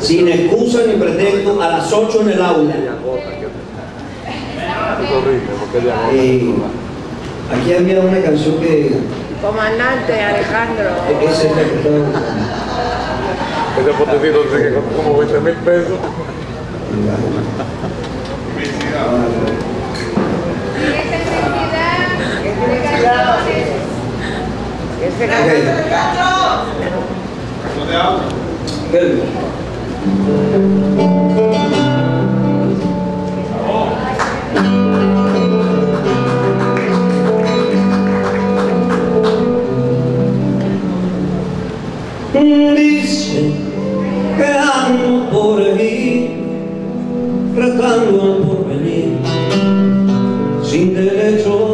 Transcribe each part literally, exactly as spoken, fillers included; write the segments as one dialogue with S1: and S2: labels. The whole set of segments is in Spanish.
S1: sin excusa ni pretexto, a las ocho en el aula. Eh, aquí había una canción que...
S2: Comandante Alejandro.
S1: Esa es la que estaba buscando.
S3: Ese potecito dice que costó como veinte mil pesos.
S1: Dicen que ando por ahí tratando al porvenir sin derecho,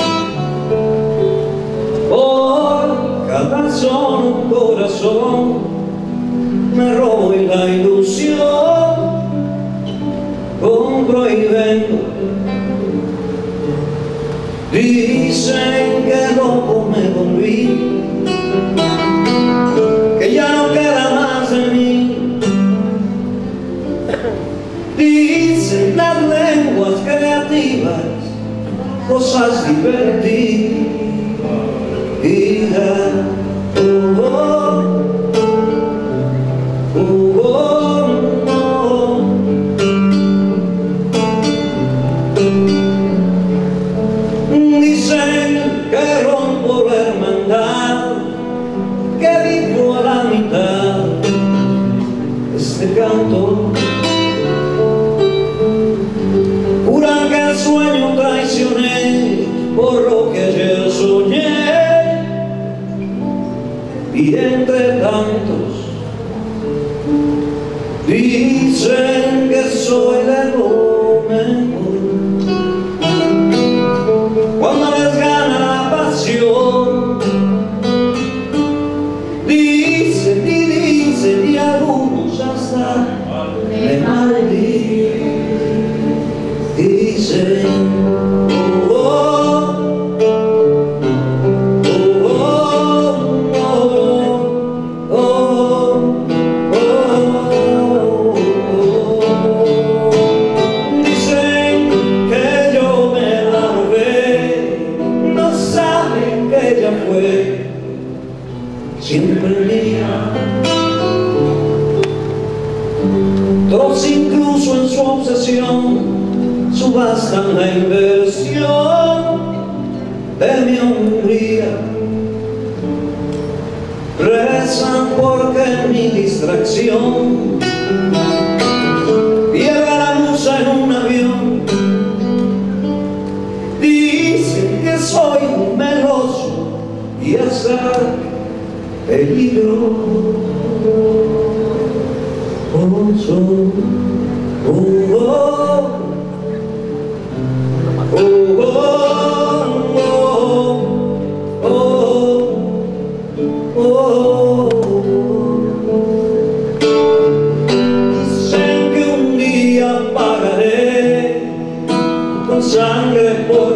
S1: por cada son corazón me robo y la ilusión compro y vendo. Dicen que loco me volví, que ya no queda más de mí. Dicen las lenguas creativas cosas divertidas. Oh, oh, oh, oh, oh. Dicen que rompo la hermandad, que vivo a la mitad este canto. Juran que el sueño traicioné por lo que ayer soñé, y entre tantos dicen que soy de lo mejor. Cuando les gana la pasión, dicen y dicen, y algunos hasta me maldicen. Dicen, oh, oh, oh, oh, oh, oh, oh. Dicen que yo me la robé, no saben que ella fue siempre mía. Todos incluso en su obsesión subastan la inversión de mi hombría. Rezan porque mi distracción pierda la musa en un avión. Dicen que soy un meloso y hasta peligroso. Oh, oh, oh, oh, oh, oh. Dicen que un día pagaré con sangre por